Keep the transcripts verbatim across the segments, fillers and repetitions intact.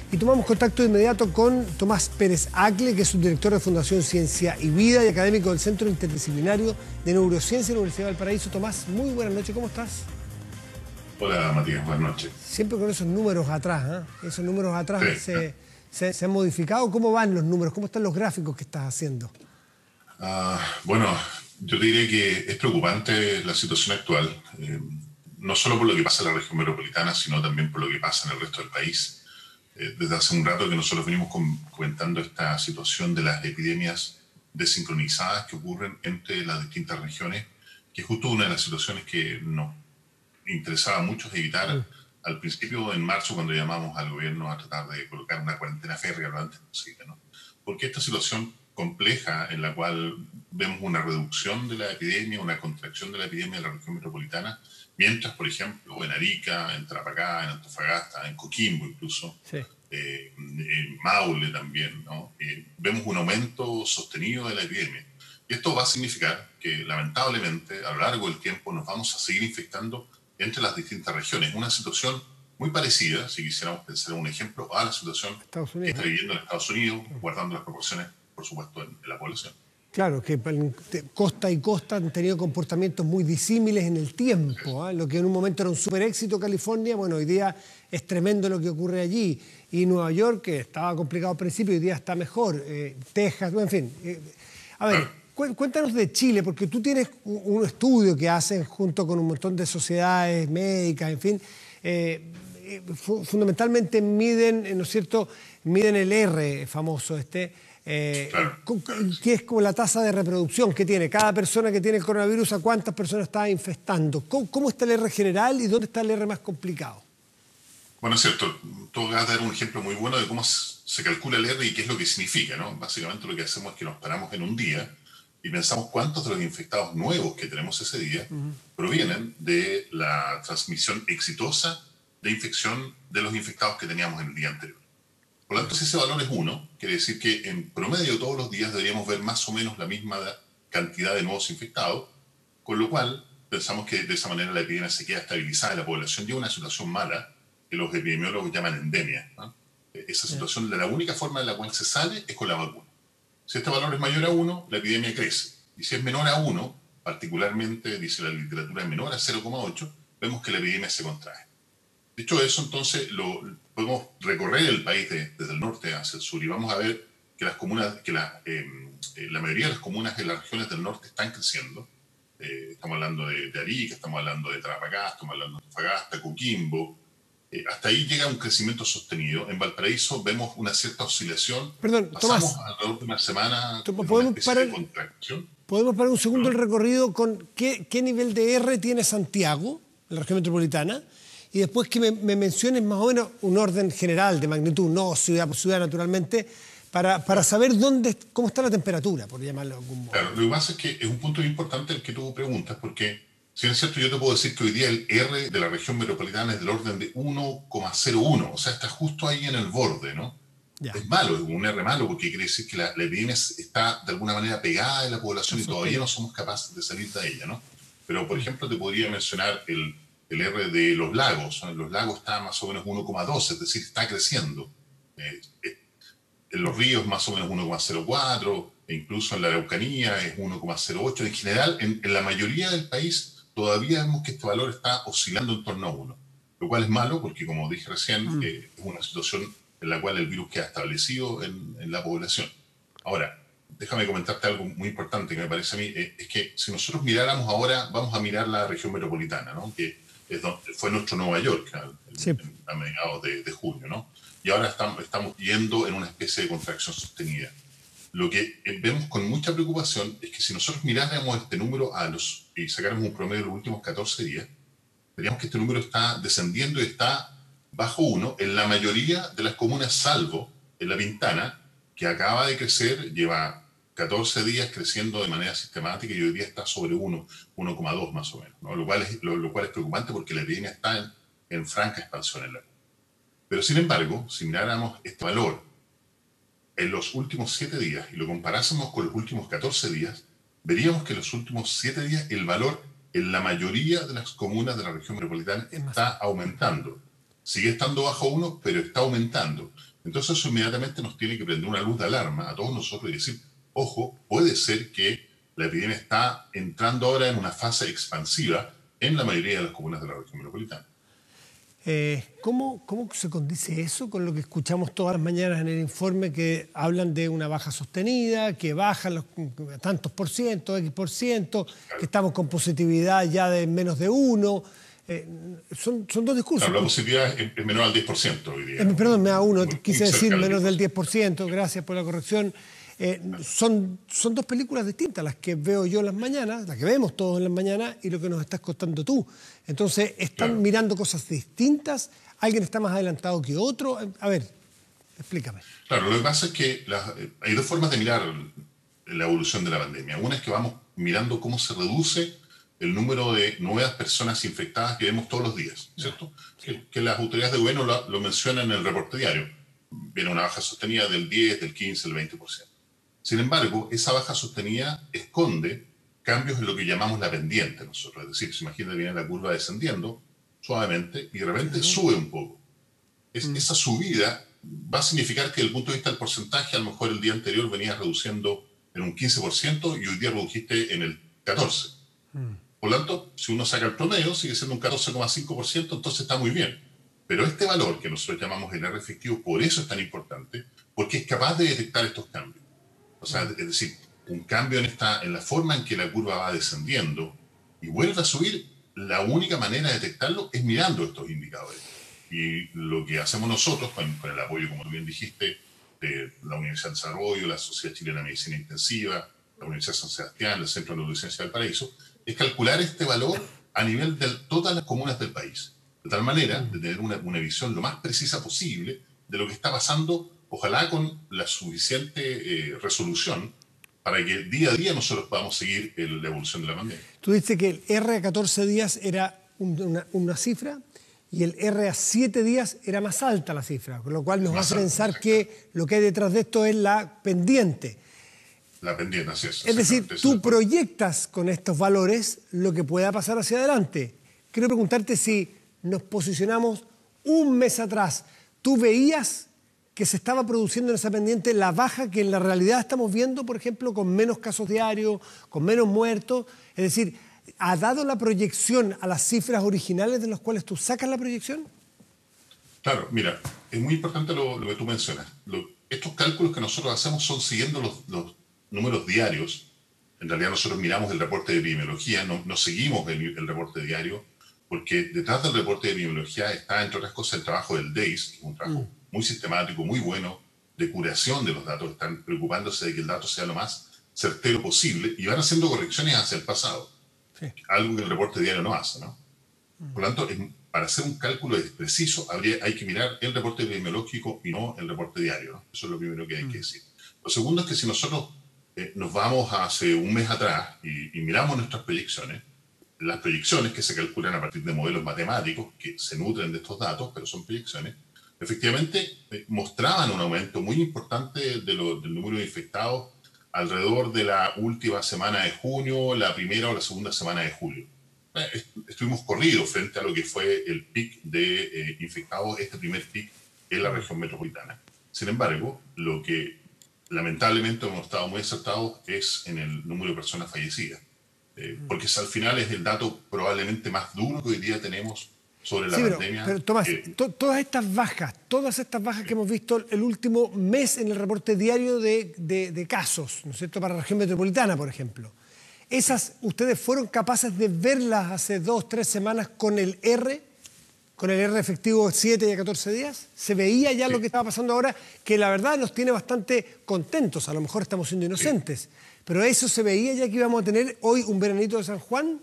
Y tomamos contacto de inmediato con Tomás Pérez Acle, que es subdirector de Fundación Ciencia y Vida y académico del Centro Interdisciplinario de Neurociencia de la Universidad de Valparaíso. Tomás, muy buenas noches, ¿cómo estás? Hola Matías, buenas noches. Siempre con esos números atrás, ¿eh? Esos números atrás sí. se, se, se han modificado. ¿Cómo van los números? ¿Cómo están los gráficos que estás haciendo? Uh, bueno, yo te diría que es preocupante la situación actual, eh, no solo por lo que pasa en la región metropolitana, sino también por lo que pasa en el resto del país. Eh, desde hace un rato que nosotros venimos comentando esta situación de las epidemias desincronizadas que ocurren entre las distintas regiones, que es justo una de las situaciones que nos interesaba a muchos evitar mm. al principio, en marzo, cuando llamamos al gobierno a tratar de colocar una cuarentena férrea lo antes posible, ¿no? Porque esta situación compleja en la cual vemos una reducción de la epidemia, una contracción de la epidemia en la región metropolitana, mientras, por ejemplo, en Arica, en Tarapacá, en Antofagasta, en Coquimbo incluso, sí. eh, en Maule también, ¿no? eh, vemos un aumento sostenido de la epidemia. Y esto va a significar que, lamentablemente, a lo largo del tiempo nos vamos a seguir infectando entre las distintas regiones. Una situación muy parecida, si quisiéramos pensar en un ejemplo, a la situación que está viviendo en Estados Unidos, guardando las proporciones, por supuesto, en, en la población. Claro, que costa y costa han tenido comportamientos muy disímiles en el tiempo. ¿eh? Lo que en un momento era un super éxito California, bueno, hoy día es tremendo lo que ocurre allí. Y Nueva York, que estaba complicado al principio, hoy día está mejor. Eh, Texas, en fin. Eh, a ver, claro. Cuéntanos de Chile, porque tú tienes un estudio que hacen junto con un montón de sociedades médicas, en fin. Eh, fundamentalmente miden, ¿no es cierto?, miden el R famoso este. Eh, claro. Que es como la tasa de reproducción que tiene cada persona que tiene el coronavirus, a cuántas personas está infectando. ¿Cómo, cómo está el R general y dónde está el R más complicado? Bueno, es cierto. Tú vas a dar un ejemplo muy bueno de cómo se calcula el R y qué es lo que significa, ¿no? Básicamente lo que hacemos es que nos paramos en un día y pensamos cuántos de los infectados nuevos que tenemos ese día uh-huh. provienen de la transmisión exitosa de infección de los infectados que teníamos en el día anterior. Por lo tanto, si ese valor es uno, quiere decir que en promedio todos los días deberíamos ver más o menos la misma cantidad de nuevos infectados, con lo cual pensamos que de esa manera la epidemia se queda estabilizada en la población. Llega una situación mala que los epidemiólogos llaman endemia, ¿no? Esa situación, la única forma en la cual se sale es con la vacuna. Si este valor es mayor a uno, la epidemia crece. Y si es menor a uno, particularmente, dice la literatura, es menor a cero coma ocho, vemos que la epidemia se contrae. Dicho eso, entonces, lo, podemos recorrer el país de, desde el norte hacia el sur y vamos a ver que, las comunas, que la, eh, la mayoría de las comunas en las regiones del norte están creciendo. Eh, estamos hablando de, de Arica, estamos hablando de Tarapacá, estamos hablando de Antofagasta, Coquimbo. Eh, hasta ahí llega un crecimiento sostenido. En Valparaíso vemos una cierta oscilación. Perdón, Pasamos Tomás, alrededor de una semana en ¿podemos una especie parar, de contracción. ¿Podemos parar un segundo el recorrido con qué, qué nivel de R tiene Santiago, la región metropolitana? Y después que me, me menciones más o menos un orden general de magnitud, no ciudad por ciudad naturalmente, para, para saber dónde, cómo está la temperatura, por llamarlo de algún modo. Claro, lo que pasa es que es un punto importante el que tú preguntas, porque si es cierto, yo te puedo decir que hoy día el R de la región metropolitana es del orden de uno coma cero uno, o sea, está justo ahí en el borde, ¿no? Ya. Es malo, es un R malo, porque quiere decir que la, la epidemia está de alguna manera pegada en la población y todavía no somos capaces de salir de ella, ¿no? Pero, por ejemplo, te podría mencionar el... el R de los lagos. Los lagos está más o menos uno coma dos, es decir, está creciendo. Eh, eh, en los ríos más o menos uno coma cero cuatro, e incluso en la Araucanía es uno coma cero ocho. En general, en, en la mayoría del país, todavía vemos que este valor está oscilando en torno a uno, lo cual es malo porque, como dije recién, mm. eh, es una situación en la cual el virus queda establecido en, en la población. Ahora, déjame comentarte algo muy importante que me parece a mí, eh, es que si nosotros miráramos ahora, vamos a mirar la región metropolitana, ¿no? Que es donde fue nuestro Nueva York a, sí. a mediados de, de junio, ¿no? Y ahora estamos, estamos yendo en una especie de contracción sostenida. Lo que vemos con mucha preocupación es que si nosotros miráramos este número a los, y sacáramos un promedio de los últimos catorce días, veríamos que este número está descendiendo y está bajo uno en la mayoría de las comunas, salvo en La Pintana, que acaba de crecer, lleva catorce días creciendo de manera sistemática y hoy día está sobre uno, uno coma dos más o menos, ¿no? Lo cual es, lo, lo cual es preocupante porque la epidemia está en, en franca expansión en la. Pero sin embargo, si miráramos este valor en los últimos siete días y lo comparásemos con los últimos catorce días, veríamos que en los últimos siete días el valor en la mayoría de las comunas de la región metropolitana está aumentando. Sigue estando bajo uno, pero está aumentando. Entonces eso inmediatamente nos tiene que prender una luz de alarma a todos nosotros y decir, ojo, puede ser que la epidemia está entrando ahora en una fase expansiva en la mayoría de las comunas de la región metropolitana. Eh, ¿cómo, ¿Cómo se condice eso con lo que escuchamos todas las mañanas en el informe, que hablan de una baja sostenida, que bajan los tantos por ciento, X por ciento, claro, que estamos con positividad ya de menos de uno? Eh, son, son dos discursos. Claro, la positividad es, es menor al diez por ciento hoy día. Eh, perdón, me da uno, muy, quise muy decir menos del diez por ciento, gracias por la corrección. Eh, son, son dos películas distintas las que veo yo en las mañanas, las que vemos todos en las mañanas, y lo que nos estás contando tú. Entonces, ¿están claro. mirando cosas distintas? ¿Alguien está más adelantado que otro? A ver, explícame. Claro, lo que pasa es que las, hay dos formas de mirar la evolución de la pandemia. Una es que vamos mirando cómo se reduce el número de nuevas personas infectadas que vemos todos los días, ¿cierto? Sí. Que, que las autoridades de gobierno lo, lo mencionan en el reporte diario. Viene una baja sostenida del diez, del quince, del veinte por ciento. Sin embargo, esa baja sostenida esconde cambios en lo que llamamos la pendiente nosotros. Es decir, se imagina que viene la curva descendiendo suavemente y de repente sube un poco. Es, mm. Esa subida va a significar que desde el punto de vista del porcentaje, a lo mejor el día anterior venías reduciendo en un quince por ciento y hoy día redujiste en el catorce por ciento. Mm. Por lo tanto, si uno saca el promedio, sigue siendo un catorce coma cinco por ciento, entonces está muy bien. Pero este valor que nosotros llamamos el R efectivo, por eso es tan importante, porque es capaz de detectar estos cambios. O sea, es decir, un cambio en, esta, en la forma en que la curva va descendiendo y vuelve a subir, la única manera de detectarlo es mirando estos indicadores. Y lo que hacemos nosotros, con, con el apoyo, como tú bien dijiste, de la Universidad de Desarrollo, la Sociedad Chilena de Medicina Intensiva, la Universidad de San Sebastián, el Centro de Neurociencia del Paraíso, es calcular este valor a nivel de todas las comunas del país. De tal manera de tener una, una visión lo más precisa posible de lo que está pasando, ojalá con la suficiente eh, resolución para que día a día nosotros podamos seguir el, la evolución de la pandemia. Tú dices que el R a catorce días era un, una, una cifra y el R a siete días era más alta la cifra, con lo cual nos más hace alta, pensar exacto. que lo que hay detrás de esto es la pendiente. La pendiente, así es. Es decir, tú proyectas con estos valores lo que pueda pasar hacia adelante. Quiero preguntarte si nos posicionamos un mes atrás. ¿Tú veías que se estaba produciendo en esa pendiente la baja que en la realidad estamos viendo, por ejemplo, con menos casos diarios, con menos muertos? Es decir, ¿ha dado la proyección a las cifras originales de las cuales tú sacas la proyección? Claro, mira, es muy importante lo, lo que tú mencionas. Lo, estos cálculos que nosotros hacemos son siguiendo los, los números diarios. En realidad nosotros miramos el reporte de epidemiología, no, no seguimos el, el reporte diario, porque detrás del reporte de epidemiología está, entre otras cosas, el trabajo del D E I S, que es un trabajo mm. muy sistemático, muy bueno, de curación de los datos. Están preocupándose de que el dato sea lo más certero posible y van haciendo correcciones hacia el pasado, sí. algo que el reporte diario no hace, ¿no? Mm. Por lo tanto, es, para hacer un cálculo preciso habría, hay que mirar el reporte epidemiológico y no el reporte diario, ¿no? Eso es lo primero que hay mm. que decir. Lo segundo es que si nosotros eh, nos vamos hace un mes atrás y, y miramos nuestras proyecciones, las proyecciones que se calculan a partir de modelos matemáticos que se nutren de estos datos, pero son proyecciones, efectivamente eh, mostraban un aumento muy importante de lo, del número de infectados alrededor de la última semana de junio, la primera o la segunda semana de julio. Eh, estuvimos corridos frente a lo que fue el pic de eh, infectados, este primer pic en la región metropolitana. Sin embargo, lo que lamentablemente hemos estado muy acertados es en el número de personas fallecidas. Eh, porque al final es el dato probablemente más duro que hoy día tenemos sobre la sí, pandemia. Pero, pero Tomás, eh, to, todas estas bajas, todas estas bajas sí. que hemos visto el último mes en el reporte diario de, de, de casos, ¿no es cierto?, para la región metropolitana, por ejemplo. ¿Esas ustedes fueron capaces de verlas hace dos, tres semanas con el R, con el R efectivo siete y a catorce días? ¿Se veía ya sí. lo que estaba pasando ahora, que la verdad nos tiene bastante contentos? A lo mejor estamos siendo inocentes. Sí. ¿Pero eso se veía ya que íbamos a tener hoy un veranito de San Juan?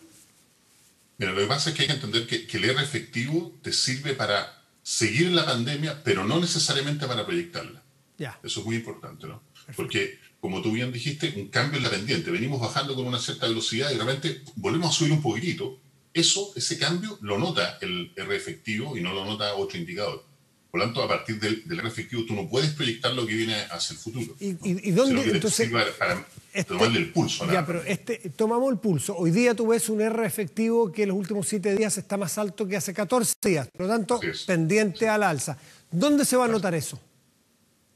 Mira, lo que pasa es que hay que entender que, que el R efectivo te sirve para seguir la pandemia, pero no necesariamente para proyectarla. Ya. Eso es muy importante, ¿no? Perfecto. Porque, como tú bien dijiste, un cambio en la pendiente. Venimos bajando con una cierta velocidad y de repente volvemos a subir un poquitito. Eso, ese cambio, lo nota el R efectivo y no lo nota otro indicador. Por lo tanto, a partir del, del R efectivo, tú no puedes proyectar lo que viene hacia el futuro. ¿Y, y, y dónde? Que entonces, para, para este, tomarle el pulso. Ya, nada. pero este, tomamos el pulso. Hoy día tú ves un R efectivo que en los últimos siete días está más alto que hace catorce días. Por lo tanto, pendiente sí. al alza. ¿Dónde se va a notar eso?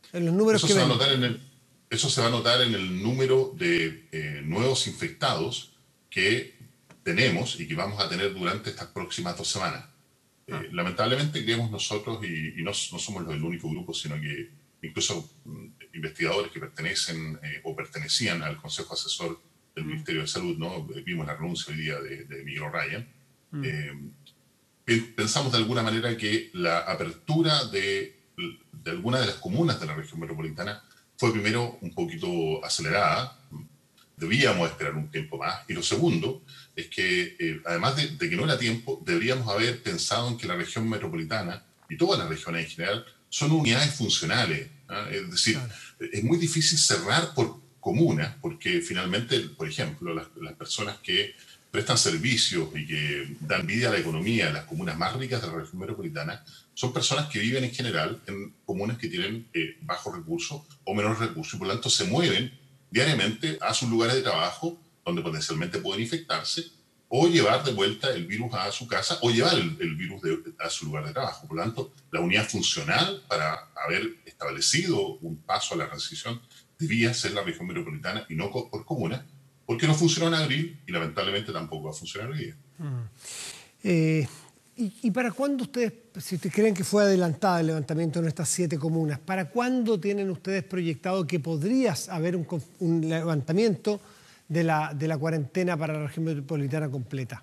En los números eso que se va a ven. notar en el, eso se va a notar en el número de eh, nuevos infectados que tenemos y que vamos a tener durante estas próximas dos semanas. Ah. Eh, lamentablemente creemos nosotros, y, y no, no somos los, el único grupo, sino que incluso mm, investigadores que pertenecen eh, o pertenecían al Consejo Asesor del mm. Ministerio de Salud, ¿no? Vimos la renuncia hoy día de, de Miguel O'Ryan. Mm. Eh, pensamos de alguna manera que la apertura de, de algunas de las comunas de la región metropolitana fue primero un poquito acelerada, debíamos esperar un tiempo más, y lo segundo es que eh, además de, de que no era tiempo, deberíamos haber pensado en que la región metropolitana y todas las regiones en general son unidades funcionales, ¿eh? Es decir, claro. Es muy difícil cerrar por comuna, porque finalmente, por ejemplo, las, las personas que prestan servicios y que dan vida a la economía en las comunas más ricas de la región metropolitana son personas que viven en general en comunas que tienen eh, bajos recursos o menores recursos, y por lo tanto se mueven diariamente a sus lugares de trabajo donde potencialmente pueden infectarse o llevar de vuelta el virus a su casa o llevar el, el virus de, a su lugar de trabajo. Por lo tanto, la unidad funcional para haber establecido un paso a la transición debía ser la región metropolitana y no por comuna, porque no funcionó en abril y lamentablemente tampoco va a funcionar hoy día. Mm. Eh, y, ¿Y para cuándo ustedes, si ustedes creen que fue adelantado el levantamiento en estas siete comunas, para cuándo tienen ustedes proyectado que podría haber un, un levantamiento de la, de la cuarentena para la región metropolitana completa?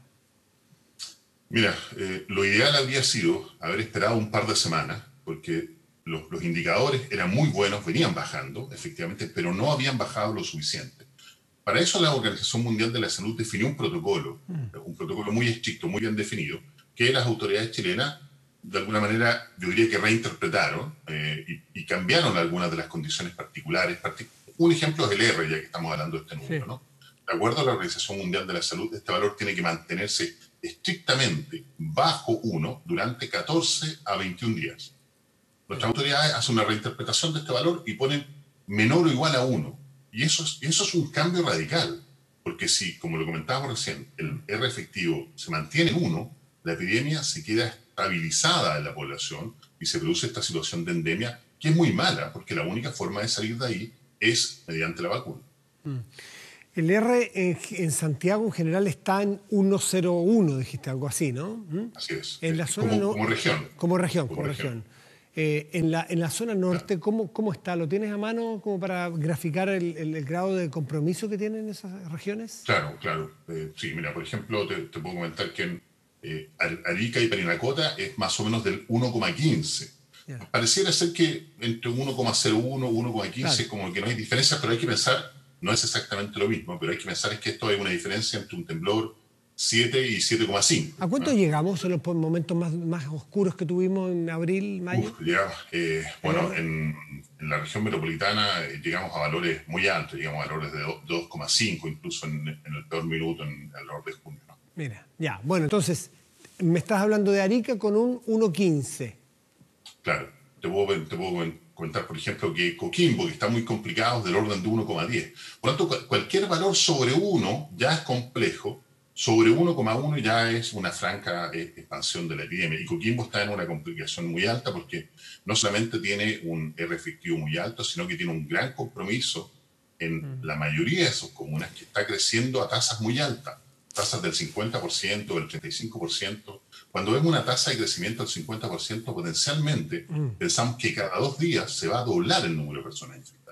Mira, eh, lo ideal habría sido haber esperado un par de semanas, porque los, los indicadores eran muy buenos, venían bajando, efectivamente, pero no habían bajado lo suficiente. Para eso la Organización Mundial de la Salud definió un protocolo, mm. un protocolo muy estricto, muy bien definido, que las autoridades chilenas, de alguna manera, yo diría que reinterpretaron eh, y, y cambiaron algunas de las condiciones particulares. Partic un ejemplo es el R, ya que estamos hablando de este número, sí. ¿no? De acuerdo a la Organización Mundial de la Salud, este valor tiene que mantenerse estrictamente bajo uno durante catorce a veintiún días. Nuestras autoridades hacen una reinterpretación de este valor y ponen menor o igual a uno. Y eso es, eso es un cambio radical, porque si, como lo comentábamos recién, el R efectivo se mantiene en uno, la epidemia se queda estabilizada en la población y se produce esta situación de endemia, que es muy mala, porque la única forma de salir de ahí es mediante la vacuna. Mm. El R en, en Santiago en general está en uno coma cero uno, dijiste algo así, ¿no? ¿Mm? Así es. En la zona como, no, como región. Como región, como, como región. región. Eh, en, la, en la zona norte, claro. ¿cómo, ¿cómo está? ¿Lo tienes a mano como para graficar el, el, el grado de compromiso que tienen esas regiones? Claro, claro. Eh, sí, mira, por ejemplo, te, te puedo comentar que en eh, Arica y Parinacota es más o menos del uno coma quince. Yeah. Pareciera ser que entre uno coma cero uno y uno coma quince claro. como que no hay diferencia, pero hay que pensar, no es exactamente lo mismo, pero hay que pensar es que esto hay una diferencia entre un temblor siete y siete coma cinco. ¿A cuánto ¿no? llegamos en los momentos más, más oscuros que tuvimos en abril, mayo? Uf, llegamos, eh, bueno, en, en la región metropolitana eh, llegamos a valores muy altos, llegamos a valores de dos coma cinco, incluso en, en el peor minuto, en el norte de junio. ¿no? Mira, ya, bueno, entonces, me estás hablando de Arica con un uno coma quince. Claro, te puedo, te puedo comentar, por ejemplo, que Coquimbo, que está muy complicado, es del orden de uno coma diez. Por lo tanto, cualquier valor sobre uno ya es complejo. Sobre uno coma uno ya es una franca eh, expansión de la epidemia. Y Coquimbo está en una complicación muy alta porque no solamente tiene un R efectivo muy alto, sino que tiene un gran compromiso en mm. la mayoría de sus comunas que está creciendo a tasas muy altas, tasas del cincuenta por ciento, del treinta y cinco por ciento. Cuando vemos una tasa de crecimiento del cincuenta por ciento, potencialmente mm. pensamos que cada dos días se va a doblar el número de personas infectadas.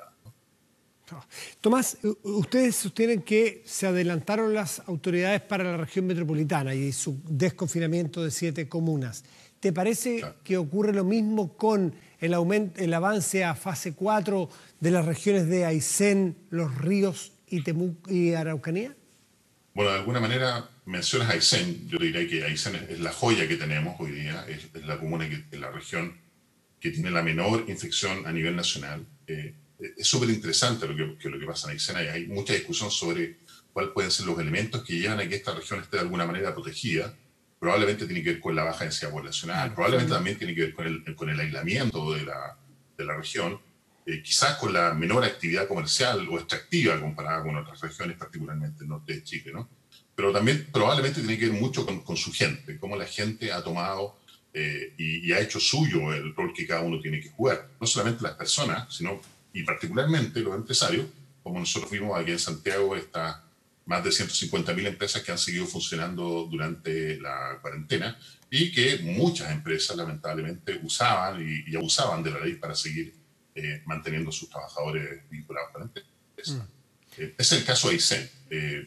Tomás, ustedes sostienen que se adelantaron las autoridades para la región metropolitana y su desconfinamiento de siete comunas. ¿Te parece claro. que ocurre lo mismo con el, aumento, el avance a fase cuatro de las regiones de Aysén, Los Ríos y, Temuco y Araucanía? Bueno, de alguna manera mencionas Aysén. Yo diría que Aysén es, es la joya que tenemos hoy día, es, es la comuna, que, es la región que tiene la menor infección a nivel nacional. Eh, Es súper interesante lo que, que, lo que pasa en Aysén. Hay, hay mucha discusión sobre cuáles pueden ser los elementos que llevan a que esta región esté de alguna manera protegida. Probablemente tiene que ver con la baja densidad poblacional, ah, probablemente sí. también tiene que ver con el, con el aislamiento de la, de la región, eh, quizás con la menor actividad comercial o extractiva comparada con otras regiones, particularmente el norte de Chile, ¿no? Pero también probablemente tiene que ver mucho con, con su gente, cómo la gente ha tomado eh, y, y ha hecho suyo el rol que cada uno tiene que jugar. No solamente las personas, sino y particularmente los empresarios, como nosotros vimos aquí en Santiago, estas más de ciento cincuenta mil empresas que han seguido funcionando durante la cuarentena y que muchas empresas lamentablemente usaban y, y abusaban de la ley para seguir eh, manteniendo a sus trabajadores vinculados con la empresa. Mm. Eh, es el caso de Aysén. Eh,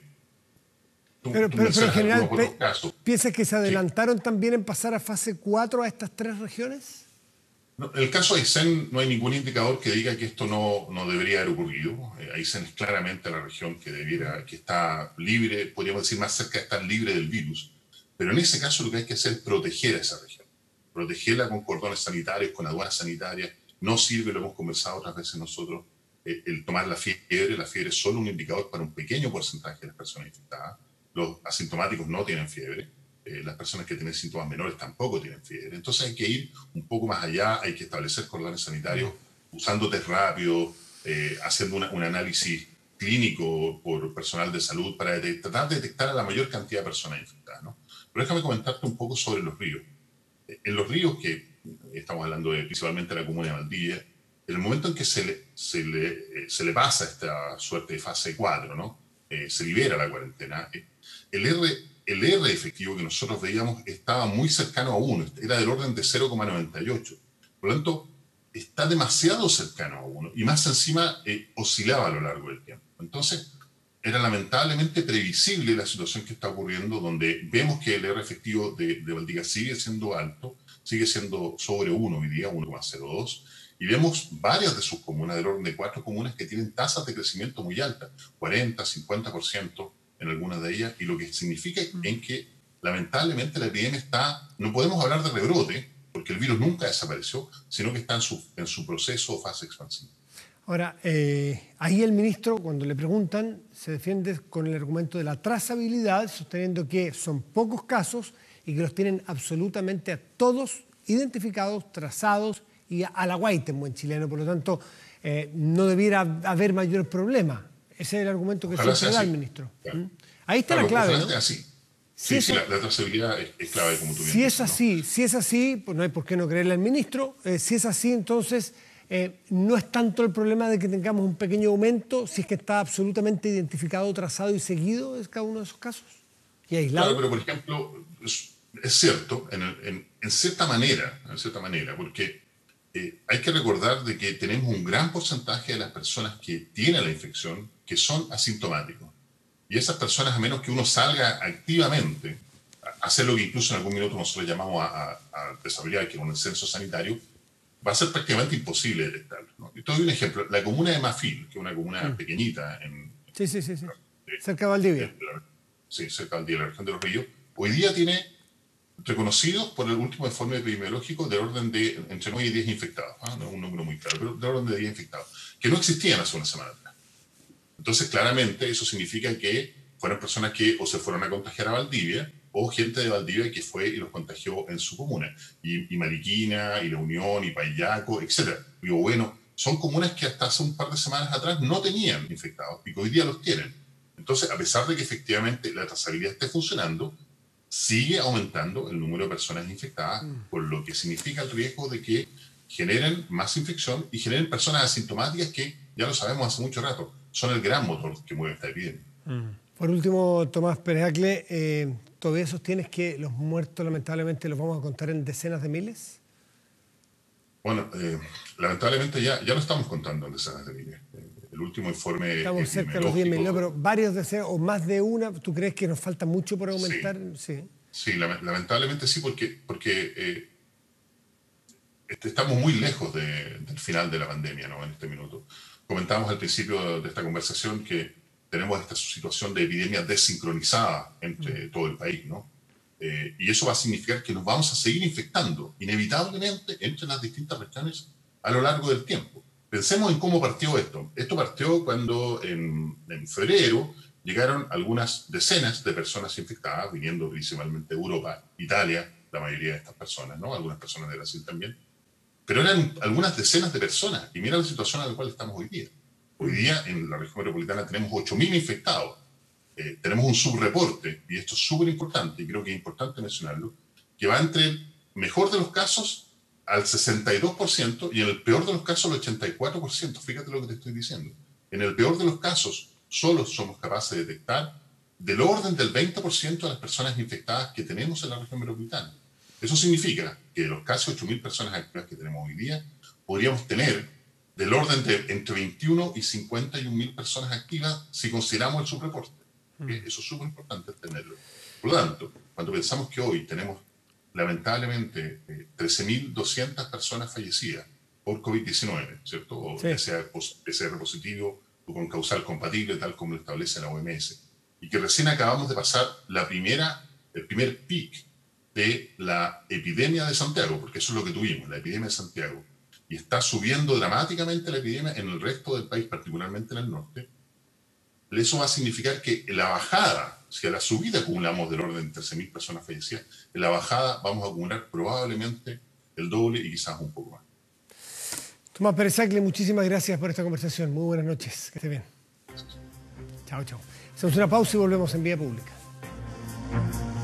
tú, pero, tú pero, pero en general, ¿piensas que se adelantaron sí. también en pasar a fase cuatro a estas tres regiones? No, en el caso de Aysén no hay ningún indicador que diga que esto no, no debería haber ocurrido. Eh, Aysén es claramente la región que debiera, que está libre, podríamos decir más cerca de estar libre del virus. Pero en ese caso lo que hay que hacer es proteger a esa región. Protegerla con cordones sanitarios, con aduanas sanitarias. No sirve, lo hemos conversado otras veces nosotros, eh, el tomar la fiebre. La fiebre es solo un indicador para un pequeño porcentaje de las personas infectadas. Los asintomáticos no tienen fiebre. Eh, las personas que tienen síntomas menores tampoco tienen fiebre. Entonces hay que ir un poco más allá, hay que establecer cordones sanitarios, usando test rápido, eh, haciendo una, un análisis clínico por personal de salud para detect tratar de detectar a la mayor cantidad de personas infectadas, ¿no? Pero déjame comentarte un poco sobre los ríos. Eh, en los ríos, que estamos hablando de, principalmente de la comuna de Valdivia, en el momento en que se le, se le, eh, se le pasa esta suerte de fase cuatro, ¿no? Eh, se libera la cuarentena, eh, el R... el R efectivo que nosotros veíamos estaba muy cercano a uno, era del orden de cero coma noventa y ocho. Por lo tanto, está demasiado cercano a uno y más encima eh, oscilaba a lo largo del tiempo. Entonces, era lamentablemente previsible la situación que está ocurriendo, donde vemos que el R efectivo de, de Valdivia sigue siendo alto, sigue siendo sobre uno hoy día, uno coma cero dos, y vemos varias de sus comunas, del orden de cuatro comunas, que tienen tasas de crecimiento muy altas, cuarenta, cincuenta por ciento, en algunas de ellas, y lo que significa mm. es que lamentablemente la epidemia está, no podemos hablar de rebrote, porque el virus nunca desapareció, sino que está en su, en su proceso o fase expansiva. Ahora, eh, ahí el ministro, cuando le preguntan, se defiende con el argumento de la trazabilidad, sosteniendo que son pocos casos y que los tienen absolutamente a todos identificados, trazados y a la guaita en buen chileno, por lo tanto, eh, no debiera haber mayor problema. Ese es el argumento que Ojalá siempre da el ministro. Claro. ¿Mm? Ahí está claro, la clave, ¿no? Así. Sí, si sí, eso, la, la trazabilidad es, es clave, como tú bien Si dices, es así, ¿no? si es así, pues no hay por qué no creerle al ministro. Eh, si es así, entonces eh, no es tanto el problema de que tengamos un pequeño aumento, si es que está absolutamente identificado, trazado y seguido en cada uno de esos casos. Y aislado. Claro, pero por ejemplo, es, es cierto, en, en, en cierta manera, en cierta manera, porque eh, hay que recordar de que tenemos un gran porcentaje de las personas que tienen la infección que son asintomáticos. Y esas personas, a menos que uno salga activamente a hacer lo que incluso en algún minuto nosotros llamamos a, a, a trazabilidad, que es un censo sanitario, va a ser prácticamente imposible detectarlo, ¿no? Y te doy un ejemplo. La comuna de Mafil, que es una comuna mm. pequeñita en... Sí, sí, sí. sí. De, cerca de Valdivia. De, de la, sí, cerca de Valdivia, la región de Los Ríos. Hoy día tiene reconocidos por el último informe epidemiológico del orden de entre nueve y diez infectados. ¿Ah? No es un número muy claro, pero del orden de diez infectados, que no existían hace una semana atrás. Entonces, claramente, eso significa que fueron personas que o se fueron a contagiar a Valdivia o gente de Valdivia que fue y los contagió en su comuna. Y, y Mariquina, y La Unión, y Payaco, etcétera. Digo, bueno, son comunas que hasta hace un par de semanas atrás no tenían infectados y que hoy día los tienen. Entonces, a pesar de que efectivamente la trazabilidad esté funcionando, sigue aumentando el número de personas infectadas, mm. por lo que significa el riesgo de que generen más infección y generen personas asintomáticas que, ya lo sabemos hace mucho rato, son el gran motor que mueve esta epidemia. Mm. Por último, Tomás Pérez Acle, eh, ¿todavía sostienes que los muertos lamentablemente los vamos a contar en decenas de miles? Bueno, eh, lamentablemente ya, ya lo estamos contando en decenas de miles. Eh, el último informe... Estamos cerca de los diez mil, ¿no? Pero varios decenas o más de una, ¿tú crees que nos falta mucho por aumentar? Sí, sí. sí lamentablemente sí, porque, porque eh, estamos muy lejos de, del final de la pandemia, ¿no? En este minuto. Comentábamos al principio de esta conversación que tenemos esta situación de epidemia desincronizada entre todo el país, ¿no? Eh, y eso va a significar que nos vamos a seguir infectando, inevitablemente, entre las distintas regiones a lo largo del tiempo. Pensemos en cómo partió esto. Esto partió cuando en, en febrero llegaron algunas decenas de personas infectadas, viniendo principalmente de Europa, Italia, la mayoría de estas personas, ¿no? Algunas personas de Brasil también. Pero eran algunas decenas de personas. Y mira la situación en la cual estamos hoy día. Hoy día en la región metropolitana tenemos ocho mil infectados. Eh, tenemos un subreporte, y esto es súper importante, y creo que es importante mencionarlo, que va entre mejor de los casos al sesenta y dos por ciento y en el peor de los casos al ochenta y cuatro por ciento. Fíjate lo que te estoy diciendo. En el peor de los casos, solo somos capaces de detectar del orden del veinte por ciento de las personas infectadas que tenemos en la región metropolitana. Eso significa que de los casi ocho mil personas activas que tenemos hoy día, podríamos tener del orden de entre veintiuno y cincuenta y un mil personas activas si consideramos el subreporte. Mm. Eso es súper importante tenerlo. Por lo tanto, cuando pensamos que hoy tenemos lamentablemente eh, trece mil doscientas personas fallecidas por COVID diecinueve, ¿cierto? O sí. sea P C R positivo o con causal compatible, tal como lo establece la O M S. Y que recién acabamos de pasar la primera, el primer pic de la epidemia de Santiago, porque eso es lo que tuvimos, la epidemia de Santiago. Y está subiendo dramáticamente la epidemia en el resto del país, particularmente en el norte. Eso va a significar que la bajada, si a la subida acumulamos del orden de trece mil personas fallecidas, en la bajada vamos a acumular probablemente el doble y quizás un poco más. Tomás Pérez-Acle, muchísimas gracias por esta conversación. Muy buenas noches. Que esté bien. Chao, chao. Hacemos una pausa y volvemos en Vía Pública.